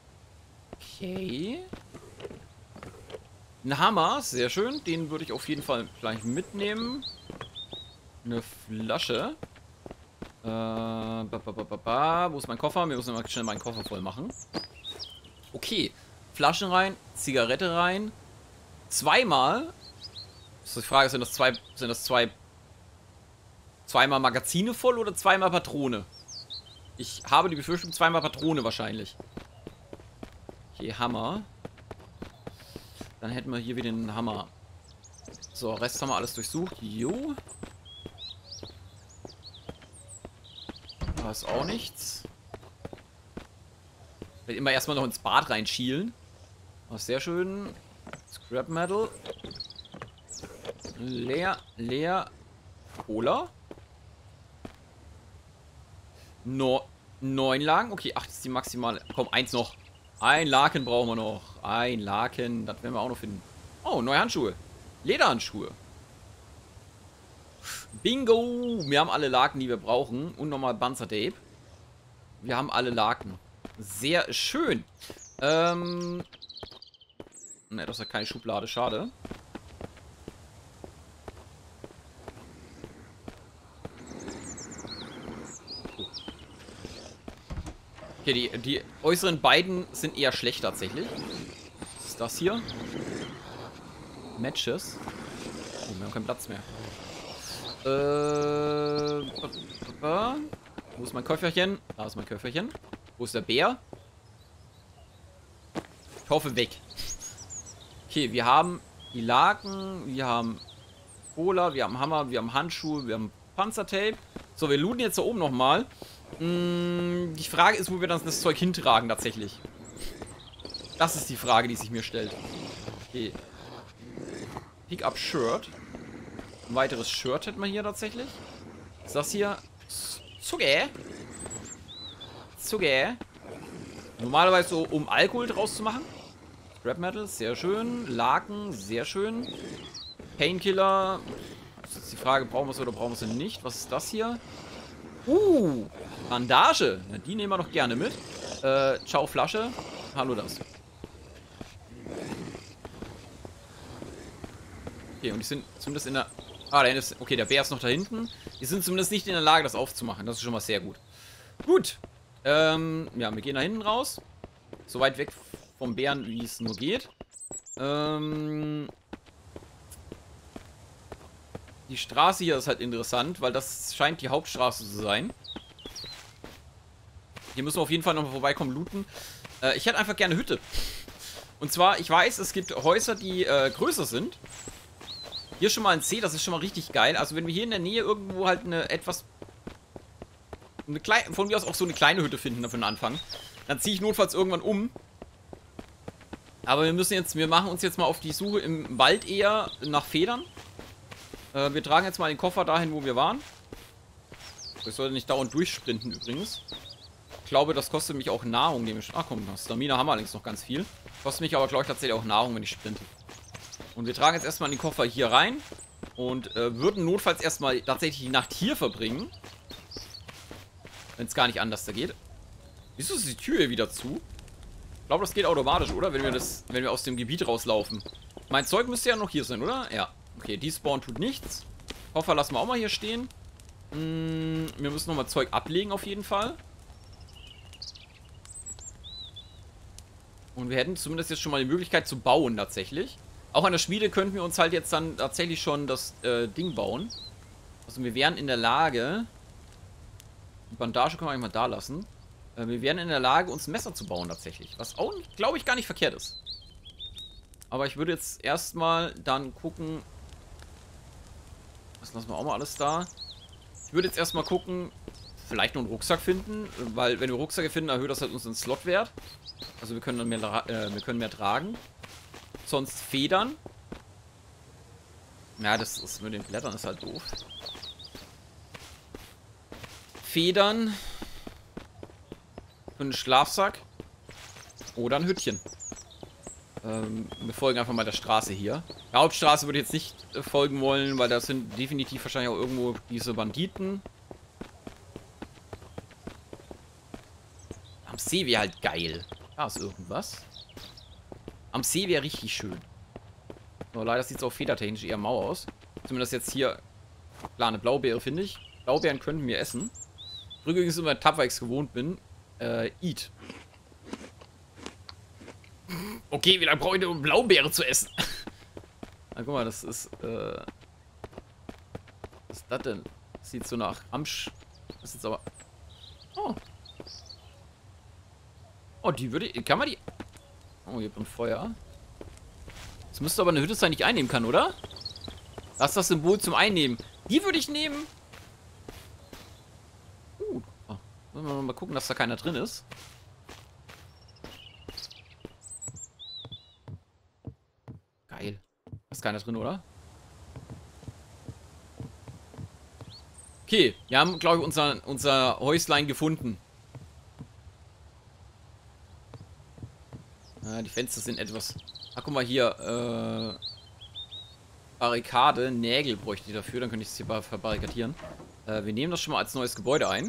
Okay. Ein Hammer, sehr schön. Den würde ich auf jeden Fall gleich mitnehmen. Eine Flasche. Äh, ba, ba, ba, ba, ba. Wo ist mein Koffer? Wir müssen mal schnell meinen Koffer voll machen. Okay. Flaschen rein, Zigarette rein. Zweimal. Das ist die Frage, sind das zwei, sind das zwei, zweimal Magazine voll oder zweimal Patrone? Ich habe die Befürchtung, zweimal Patrone wahrscheinlich. Okay, Hammer. Dann hätten wir hier wieder den Hammer. So, Rest haben wir alles durchsucht. Jo. Da ist auch nichts. Ich werde immer erstmal noch ins Bad reinschielen. Oh, sehr schön. Scrap Metal. Leer, leer. Cola. No, neun Lagen. Okay, acht ist die maximale. Komm, eins noch. Ein Laken brauchen wir noch. Ein Laken. Das werden wir auch noch finden. Oh, neue Handschuhe. Lederhandschuhe. Bingo. Wir haben alle Laken, die wir brauchen. Und nochmal Panzertape. Wir haben alle Laken. Sehr schön. Ähm. Ne, das ist ja keine Schublade. Schade. Okay, die, die äußeren beiden sind eher schlecht tatsächlich. Was ist das hier? Matches. Oh, wir haben keinen Platz mehr. Äh. Wo ist mein Köfferchen? Da ist mein Köfferchen. Wo ist der Bär? Ich hoffe weg. Okay, wir haben die Laken, wir haben Cola, wir haben Hammer, wir haben Handschuhe, wir haben Panzertape. So, wir looten jetzt da oben nochmal. Hm, die Frage ist, wo wir dann das Zeug hintragen tatsächlich. Das ist die Frage, die sich mir stellt. Okay. Pick up Shirt. Ein weiteres Shirt hätten wir hier tatsächlich. Ist das hier? Zuge. Zuge. Normalerweise so, um Alkohol draus zu machen. Scrap Metal, sehr schön. Laken, sehr schön. Painkiller. Das ist jetzt die Frage, brauchen wir es oder brauchen wir es denn nicht? Was ist das hier? Uh, Bandage. Ja, die nehmen wir doch gerne mit. Äh, ciao Flasche. Hallo das. Okay, und die sind zumindest in der... Ah, der ist... Okay, der Bär ist noch da hinten. Die sind zumindest nicht in der Lage, das aufzumachen. Das ist schon mal sehr gut. Gut. Ähm, ja, wir gehen da hinten raus. So weit weg vom Bären, wie es nur geht. Ähm... Die Straße hier ist halt interessant, weil das scheint die Hauptstraße zu sein. Hier müssen wir auf jeden Fall nochmal vorbeikommen, looten. Äh, ich hätte einfach gerne Hütte. Und zwar, ich weiß, es gibt Häuser, die äh, größer sind. Hier schon mal ein C, das ist schon mal richtig geil. Also wenn wir hier in der Nähe irgendwo halt eine etwas... Eine kleine, von mir aus auch so eine kleine Hütte finden für den Anfang. Dann ziehe ich notfalls irgendwann um. Aber wir müssen jetzt, wir machen uns jetzt mal auf die Suche im Wald eher nach Federn. Äh, wir tragen jetzt mal den Koffer dahin, wo wir waren. Ich sollte nicht dauernd durchsprinten übrigens. Ich glaube, das kostet mich auch Nahrung. Ach komm, Stamina haben wir allerdings noch ganz viel. Kostet mich aber, glaube ich, tatsächlich auch Nahrung, wenn ich sprinte. Und wir tragen jetzt erstmal den Koffer hier rein. Und äh, würden notfalls erstmal tatsächlich die Nacht hier verbringen. Wenn es gar nicht anders da geht. Wieso ist die Tür hier wieder zu? Ich glaube, das geht automatisch, oder? Wenn wir, das, wenn wir aus dem Gebiet rauslaufen. Mein Zeug müsste ja noch hier sein, oder? Ja. Okay, Despawn tut nichts. Koffer lassen wir auch mal hier stehen. Hm, wir müssen nochmal Zeug ablegen auf jeden Fall. Und wir hätten zumindest jetzt schon mal die Möglichkeit zu bauen, tatsächlich. Auch an der Schmiede könnten wir uns halt jetzt dann tatsächlich schon das äh, Ding bauen. Also wir wären in der Lage... Die Bandage können wir eigentlich mal da lassen. Äh, wir wären in der Lage, uns ein Messer zu bauen, tatsächlich. Was auch, glaube ich, gar nicht verkehrt ist. Aber ich würde jetzt erstmal dann gucken... Das lassen wir auch mal alles da. Ich würde jetzt erstmal gucken... Vielleicht noch einen Rucksack finden, weil wenn wir Rucksäcke finden, erhöht das halt unseren Slotwert. Also wir können dann mehr, äh, wir können mehr tragen. Sonst Federn. Ja, das ist mit den Blättern ist halt doof. Federn. Für einen Schlafsack. Oder ein Hütchen. Ähm, wir folgen einfach mal der Straße hier. Der Hauptstraße würde ich jetzt nicht äh, folgen wollen, weil da sind definitiv wahrscheinlich auch irgendwo diese Banditen. Am See wäre halt geil. Da ist irgendwas. Am See wäre richtig schön. Nur leider sieht es auch federtechnisch eher mau aus. Zumindest jetzt hier. Klar, eine Blaubeere finde ich. Blaubeeren könnten wir essen. Übrigens immer tapfer, weil ich es gewohnt bin. Äh, eat. Okay, wie lange brauche ich denn, um Blaubeere zu essen? Na, guck mal, das ist, äh... Was ist das denn? Das sieht so nach Amsch... Das ist jetzt aber... Oh. Oh, die würde ich... Kann man die... Oh, hier brennt Feuer. Das müsste aber eine Hütte sein, die ich einnehmen kann, oder? Das ist das Symbol zum Einnehmen. Die würde ich nehmen. Uh. Oh. Müssen wir mal gucken, dass da keiner drin ist. Geil. Da ist keiner drin, oder? Okay, wir haben, glaube ich, unser, unser Häuslein gefunden. Ah, die Fenster sind etwas... Ach, guck mal hier. Äh, Barrikade. Nägel bräuchte ich dafür. Dann könnte ich es hier verbarrikadieren. Äh, wir nehmen das schon mal als neues Gebäude ein.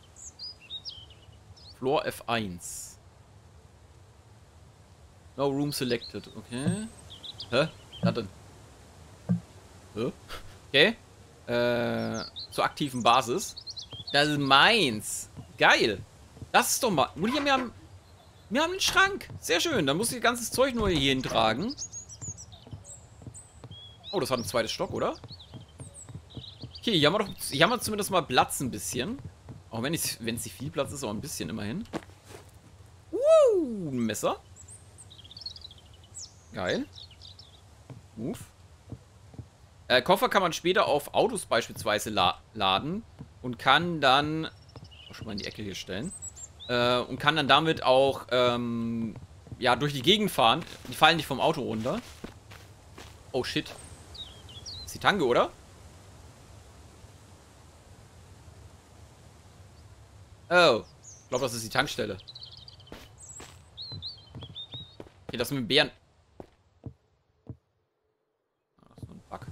Floor F eins. No room selected. Okay. Hä? Was denn? Hä? Okay. Äh, zur aktiven Basis. Das ist meins. Geil. Das ist doch mal... Und hier, wir haben... Wir haben einen Schrank. Sehr schön. Dann muss ich das ganze Zeug nur hier hintragen. Oh, das hat ein zweites Stock, oder? Okay, hier haben wir doch... Hier haben wir zumindest mal Platz ein bisschen. Auch wenn es wenn es nicht viel Platz ist, aber ein bisschen immerhin. Uh, ein Messer. Geil. Move. Äh, Koffer kann man später auf Autos beispielsweise la laden. Und kann dann... Oh, schon mal in die Ecke hier stellen. Äh, und kann dann damit auch, ähm, ja, durch die Gegend fahren. Die fallen nicht vom Auto runter. Oh, shit. Das ist die Tanke, oder? Oh. Ich glaube, das ist die Tankstelle. Okay, das mit dem Bären. Das ist nur ein Bug.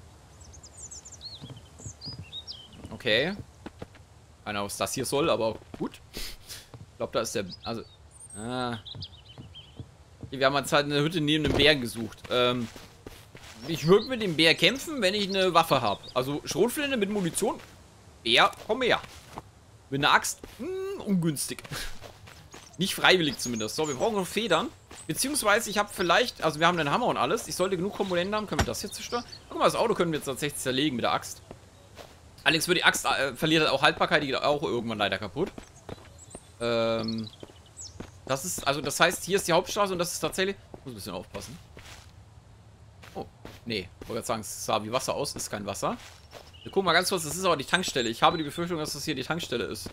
Okay. Keine Ahnung, was das hier soll, aber gut. Ich glaube, da ist der... Also... Ah. Wir haben jetzt halt eine Hütte neben dem Bären gesucht. Ähm... Ich würde mit dem Bär kämpfen, wenn ich eine Waffe habe. Also Schrotflinte mit Munition. Bär, komm her. Mit einer Axt. Hm, ungünstig. Nicht freiwillig zumindest. So, wir brauchen noch Federn. Beziehungsweise ich habe vielleicht... Also wir haben einen Hammer und alles. Ich sollte genug Komponenten haben. Können wir das hier zerstören? Guck mal, das Auto können wir jetzt tatsächlich zerlegen mit der Axt. Allerdings wird die Axt äh, verliert halt auch Haltbarkeit. Die geht auch irgendwann leider kaputt. Ähm, das ist, also das heißt, hier ist die Hauptstraße und das ist tatsächlich... Ich muss ein bisschen aufpassen. Oh, nee. Ich wollte gerade sagen, es sah wie Wasser aus, ist kein Wasser. Wir gucken mal ganz kurz, das ist aber die Tankstelle. Ich habe die Befürchtung, dass das hier die Tankstelle ist.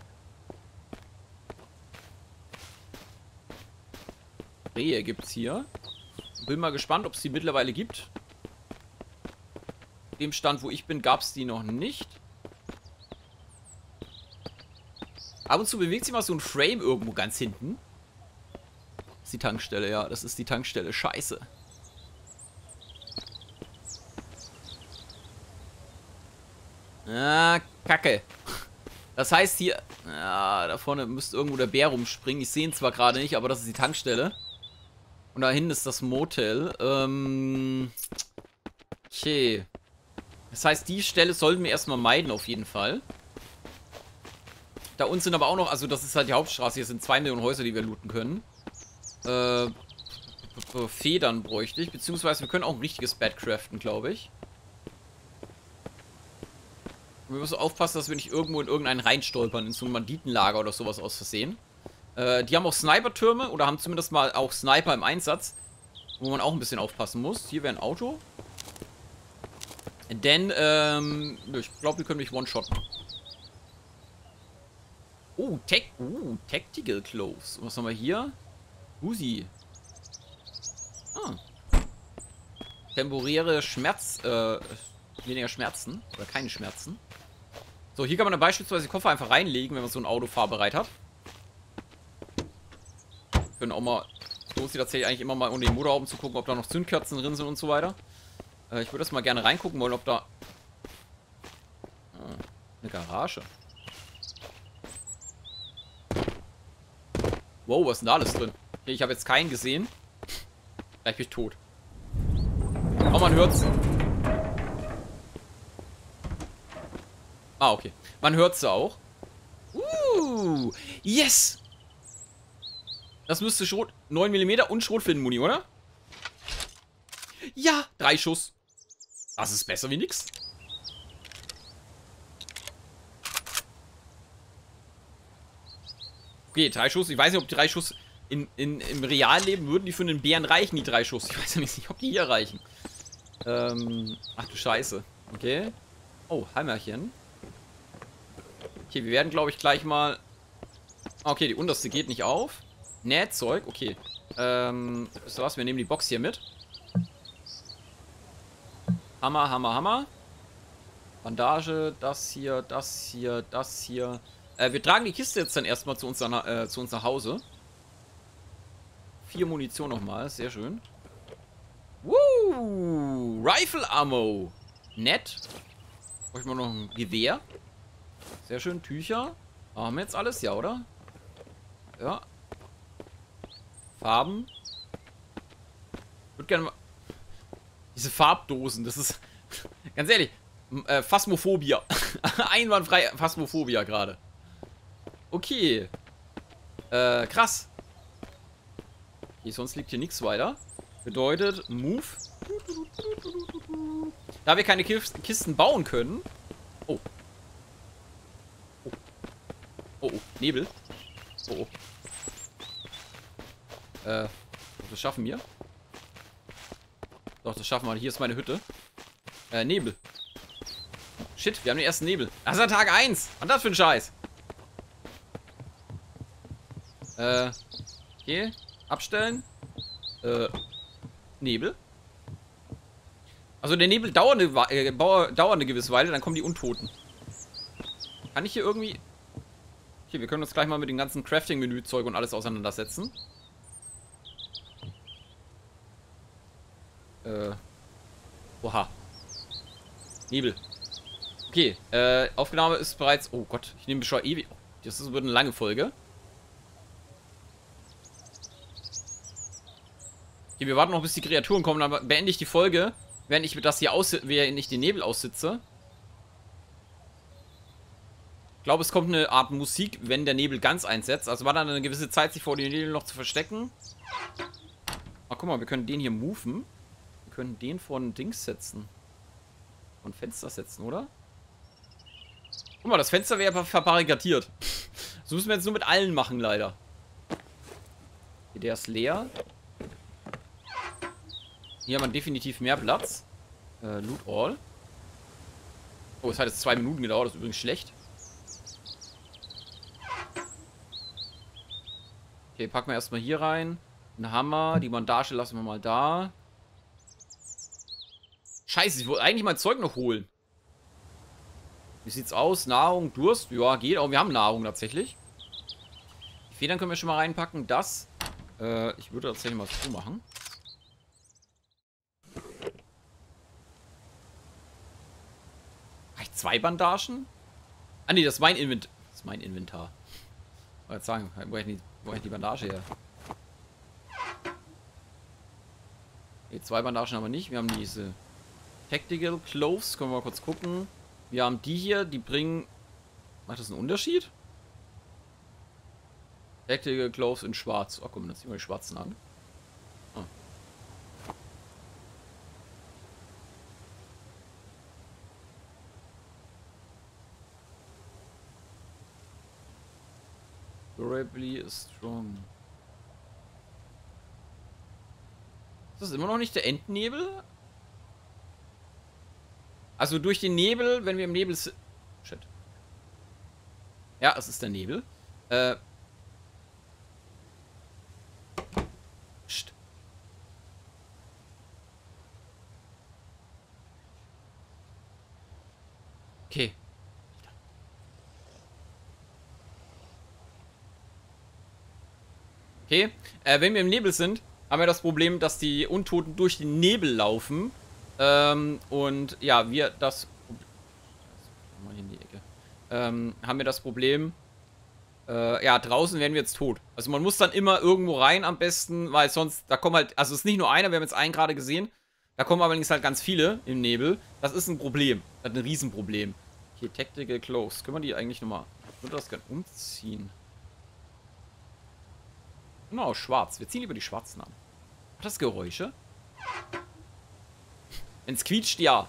Rehe gibt es hier. Bin mal gespannt, ob es die mittlerweile gibt. Dem Stand, wo ich bin, gab es die noch nicht. Ab und zu bewegt sich mal so ein Frame irgendwo ganz hinten. Das ist die Tankstelle, ja. Das ist die Tankstelle. Scheiße. Ah, Kacke. Das heißt hier... Ja, da vorne müsste irgendwo der Bär rumspringen. Ich sehe ihn zwar gerade nicht, aber das ist die Tankstelle. Und da hinten ist das Motel. Ähm... Okay. Das heißt, die Stelle sollten wir erstmal meiden, auf jeden Fall. Da unten sind aber auch noch, also das ist halt die Hauptstraße, hier sind zwei Millionen Häuser, die wir looten können. Äh, So, Federn bräuchte ich. Beziehungsweise wir können auch ein richtiges Bett craften, glaube ich. Wir müssen aufpassen, dass wir nicht irgendwo in irgendeinen reinstolpern, in so ein Banditenlager oder sowas aus Versehen. Äh, die haben auch Sniper-Türme oder haben zumindest mal auch Sniper im Einsatz, wo man auch ein bisschen aufpassen muss. Hier wäre ein Auto. Denn, ähm, ich glaube, wir können mich one-shotten. Oh, Tech, uh, Tactical Clothes. Was haben wir hier? Uzi. Ah. Temporäre Schmerz, äh, weniger Schmerzen. Oder keine Schmerzen. So, hier kann man dann beispielsweise den Koffer einfach reinlegen, wenn man so ein Auto fahrbereit hat. Wir können auch mal, so ist tatsächlich eigentlich immer mal unter den Motorhauben zu gucken, ob da noch Zündkerzen drin sind und so weiter. Äh, ich würde das mal gerne reingucken wollen, ob da... Ah, eine Garage. Wow, was ist denn da alles drin? Okay, ich habe jetzt keinen gesehen. Gleich bin ich tot. Oh, man hört's. Ah, okay. Man hört's auch. Uh, yes! Das müsste Schrot... neun Millimeter und Schrotflintenmuni, oder? Ja, drei Schuss. Das ist besser wie nix. Okay, drei Schuss. Ich weiß nicht, ob die drei Schuss in, in, im Realleben würden die für einen Bären reichen, die drei Schuss. Ich weiß ja nicht, ob die hier reichen. Ähm, ach du Scheiße. Okay. Oh, Hammerchen. Okay, wir werden, glaube ich, gleich mal... Okay, die unterste geht nicht auf. Nähzeug, okay. Ähm, wisst ihr was? Wir nehmen die Box hier mit. Hammer, Hammer, Hammer. Bandage, das hier, das hier, das hier. Äh, wir tragen die Kiste jetzt dann erstmal zu uns, nach, äh, zu uns nach Hause. Vier Munition nochmal, sehr schön. Woo! Rifle Ammo. Nett. Brauche ich mal noch ein Gewehr. Sehr schön, Tücher. Haben wir jetzt alles? Ja, oder? Ja. Farben. Ich würde gerne mal... Diese Farbdosen, das ist... Ganz ehrlich, äh, Phasmophobia. Einwandfrei Phasmophobia gerade. Okay. Äh, krass. Okay, sonst liegt hier nichts weiter. Bedeutet, Move. Da wir keine Kisten bauen können... Oh. Oh. Oh, oh. Nebel. Oh, oh. Äh, das schaffen wir. Doch, das schaffen wir. Hier ist meine Hütte. Äh, Nebel. Shit, wir haben den ersten Nebel. Das ist ja Tag eins. Was ist das für ein Scheiß? Äh, okay. Abstellen. Äh, Nebel. Also der Nebel dauert eine, äh, dauert eine gewisse Weile, dann kommen die Untoten. Kann ich hier irgendwie... Okay, wir können uns gleich mal mit dem ganzen Crafting-Menü-Zeug und alles auseinandersetzen. Äh. Oha. Nebel. Okay, äh, Aufnahme ist bereits... Oh Gott, ich nehme schon ewig... Das wird eine lange Folge. Okay, wir warten noch, bis die Kreaturen kommen, dann beende ich die Folge, während ich das hier aus... während ich den Nebel aussitze. Ich glaube, es kommt eine Art Musik, wenn der Nebel ganz einsetzt. Also war dann eine gewisse Zeit, sich vor dem Nebel noch zu verstecken. Ach, guck mal, wir können den hier moven. Wir können den von Dings setzen. Von Fenster setzen, oder? Guck mal, das Fenster wäre verbarrikadiert. Das müssen wir jetzt nur mit allen machen, leider. Hier, der ist leer. Hier haben wir definitiv mehr Platz. Äh, Loot All. Oh, es hat jetzt zwei Minuten gedauert, das ist übrigens schlecht. Okay, packen wir erstmal hier rein. Ein Hammer, die Bandage lassen wir mal da. Scheiße, ich wollte eigentlich mein Zeug noch holen. Wie sieht's aus? Nahrung, Durst? Ja, geht. Aber wir haben Nahrung tatsächlich. Die Federn können wir schon mal reinpacken. Das, äh, ich würde tatsächlich mal so machen. Habe ich zwei Bandagen? Ah, nee, das ist mein Inventar. Das ist mein Inventar. Ich wollte sagen, wo ich die, wo ich die Bandage her? Okay, zwei Bandagen haben wir nicht. Wir haben diese Tactical Clothes. Können wir mal kurz gucken. Wir haben die hier, die bringen... Macht das einen Unterschied? Tactical Clothes in schwarz. Oh, komm, dann ziehen wir die schwarzen an. Oh. Considerably strong. Ist das immer noch nicht der Endnebel? Also durch den Nebel, wenn wir im Nebel sind. Shit. Ja, es ist der Nebel. Äh. Psst. Okay. Okay. Äh, wenn wir im Nebel sind, haben wir das Problem, dass die Untoten durch den Nebel laufen. Ähm, und ja, wir das. Mal in die Ecke. Ähm, haben wir das Problem. Äh, ja, draußen werden wir jetzt tot. Also man muss dann immer irgendwo rein am besten, weil sonst, da kommen halt, also es ist nicht nur einer, wir haben jetzt einen gerade gesehen. Da kommen allerdings halt ganz viele im Nebel. Das ist ein Problem. Das ist ein Riesenproblem. Okay, Tactical Clothes. Können wir die eigentlich nochmal. Ich würde das gerne umziehen. Genau, schwarz. Wir ziehen lieber die schwarzen an. Hat das Geräusche? Wenn es quietscht, ja.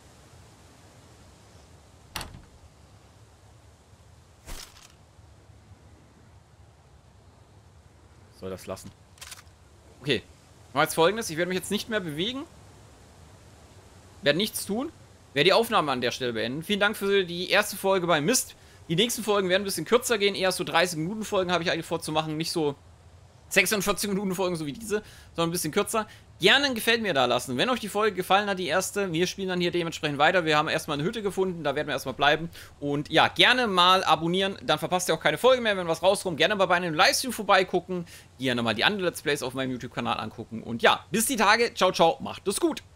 Soll das lassen. Okay. Machen wir jetzt Folgendes. Ich werde mich jetzt nicht mehr bewegen. Werde nichts tun. Werde die Aufnahme an der Stelle beenden. Vielen Dank für die erste Folge bei Myst. Die nächsten Folgen werden ein bisschen kürzer gehen. Eher so dreißig Minuten Folgen habe ich eigentlich vorzumachen. Nicht so sechsundvierzig Minuten Folgen, so wie diese, sondern ein bisschen kürzer. Gerne ein Gefällt mir da lassen. Wenn euch die Folge gefallen hat, die erste, wir spielen dann hier dementsprechend weiter. Wir haben erstmal eine Hütte gefunden, da werden wir erstmal bleiben. Und ja, gerne mal abonnieren, dann verpasst ihr auch keine Folge mehr, wenn was rauskommt. Gerne mal bei einem Livestream vorbeigucken. Gerne mal die anderen Let's Plays auf meinem YouTube-Kanal angucken. Und ja, bis die Tage. Ciao, ciao. Macht es gut.